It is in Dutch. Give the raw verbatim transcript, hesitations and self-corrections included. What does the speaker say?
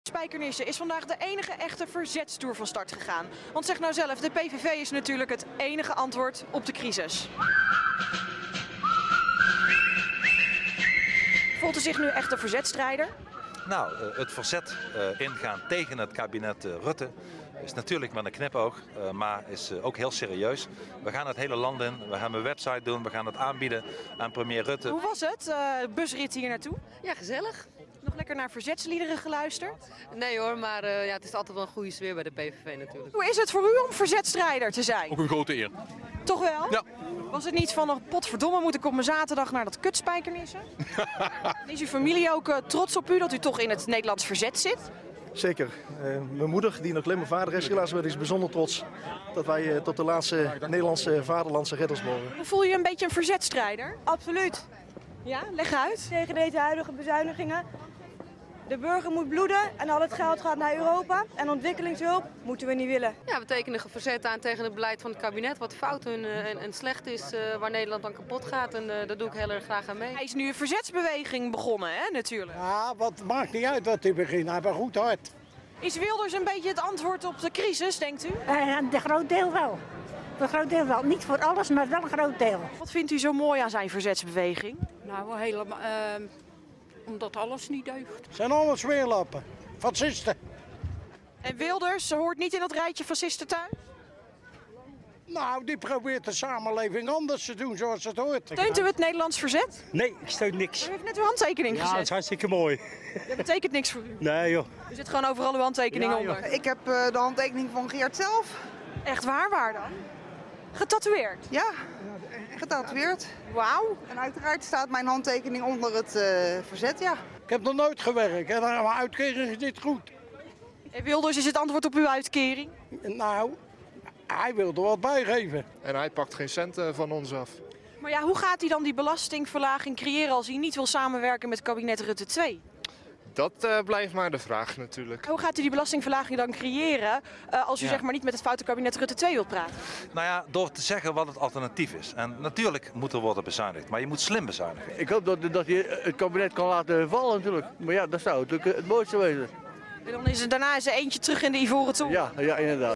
Spijkenisse is vandaag de enige echte verzetstoer van start gegaan. Want zeg nou zelf, de P V V is natuurlijk het enige antwoord op de crisis. Voelt u zich nu echt een verzetstrijder? Nou, het verzet ingaan tegen het kabinet Rutte is natuurlijk met een knipoog, maar is ook heel serieus. We gaan het hele land in, we gaan een website doen, we gaan het aanbieden aan premier Rutte. Hoe was het, uh, busrit hier naartoe? Ja, gezellig. Nog lekker naar verzetsliederen geluisterd? Nee hoor, maar uh, ja, het is altijd wel een goede sfeer bij de P V V natuurlijk. Hoe is het voor u om verzetstrijder te zijn? Ook een grote eer. Toch wel? Ja. Was het niet van, nog potverdomme, moet ik op mijn zaterdag naar dat kutspijkernisse? Is uw familie ook uh, trots op u dat u toch in het Nederlands verzet zit? Zeker. Uh, mijn moeder, die nog alleen maar vader is, helaas is bijzonder trots dat wij uh, tot de laatste Nederlandse vaderlandse redders behoren. Hoe voel je een beetje een verzetstrijder? Absoluut. Ja, leg uit. Tegen deze huidige bezuinigingen. De burger moet bloeden en al het geld gaat naar Europa. En ontwikkelingshulp moeten we niet willen. Ja, we tekenen verzet aan tegen het beleid van het kabinet. Wat fout en, en, en slecht is, uh, waar Nederland dan kapot gaat. En uh, daar doe ik heel erg graag aan mee. Hij is nu een verzetsbeweging begonnen, hè, natuurlijk. Ja, wat maakt niet uit wat hij begint. Hij heeft een goed hart. Is Wilders een beetje het antwoord op de crisis, denkt u? Uh, een groot deel wel. Een groot deel wel. Niet voor alles, maar wel een groot deel. Wat vindt u zo mooi aan zijn verzetsbeweging? Nou, helemaal, uh, omdat alles niet deugt. Het zijn allemaal smeerlappen. Fascisten. En Wilders, ze hoort niet in dat rijtje fascisten thuis? Nou, die probeert de samenleving anders te doen zoals het hoort. Steunt u het Nederlands verzet? Nee, ik steun niks. U heeft net uw handtekening Ja, gezet. dat is hartstikke mooi. Dat betekent niks voor u? Nee joh. U zit gewoon overal uw handtekening Ja, onder. Ik heb uh, de handtekening van Geert zelf. Echt waar, waar dan? Getatoeëerd? Ja, getatoeëerd. Wauw. En uiteraard staat mijn handtekening onder het uh, verzet, ja. Ik heb nog nooit gewerkt en mijn uitkering is niet goed. En Wilders is het antwoord op uw uitkering? Nou, hij wil er wat bij geven. En hij pakt geen cent uh, van ons af. Maar ja, hoe gaat hij dan die belastingverlaging creëren als hij niet wil samenwerken met kabinet Rutte twee? Dat uh, blijft maar de vraag natuurlijk. Hoe gaat u die belastingverlaging dan creëren uh, als u Ja. zeg maar niet met het foute kabinet Rutte twee wilt praten? Nou ja, door te zeggen wat het alternatief is. En natuurlijk moet er worden bezuinigd, maar je moet slim bezuinigen. Ik hoop dat, dat je het kabinet kan laten vallen natuurlijk. Maar ja, dat zou natuurlijk het mooiste wezen. En dan is er daarna is er eentje terug in de Ivoren Toren. Ja, ja, inderdaad.